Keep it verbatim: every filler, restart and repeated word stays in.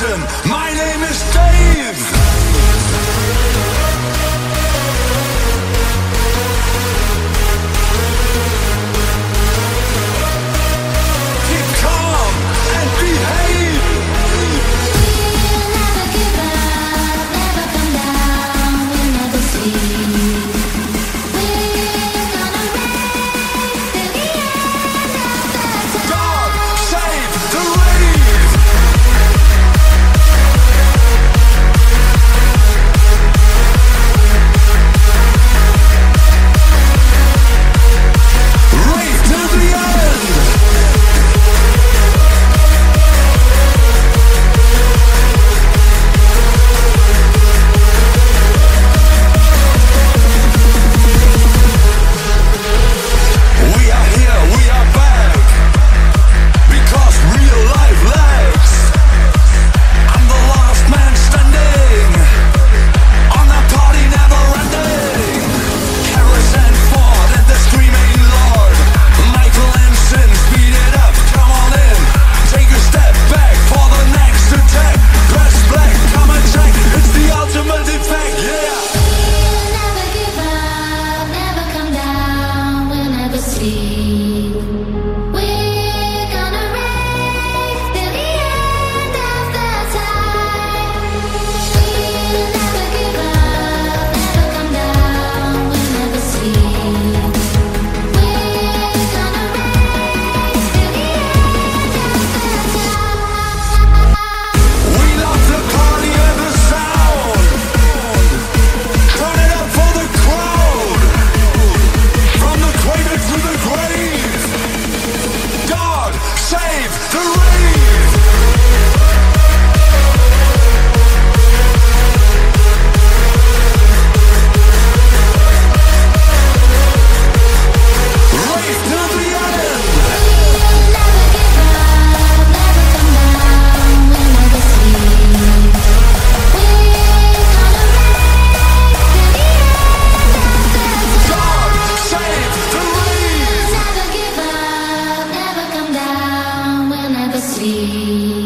listen, my name is Dave. Keep calm and behave. We'll never give up, never come down, we'll never sleep. We're gonna rave till the end of the time. God save the rave. Rave till the end. We are here, we are back, because real life lags. I'm the last man standing on a party never ending. Harrison Ford and the Screaming Lord, Michael and Sin, speed it up, come on in. Take a step back for the next attack. Press black, come and check, it's the ultimate effect, yeah. We'll never give up, never come down, we'll never sleep. We're gonna rave till the end of the time. We'll never give up, never come down, we'll never sleep. We're gonna rave till the end of the time. We love the party and the sound. Turn it up for the crowd. From the cradle to the grave. God save the rave. Rave till the end. We'll never give up, never come down, we'll never sleep. We're gonna rave till the end of the time. God save the rave. Never give up, never come down, we'll never sleep.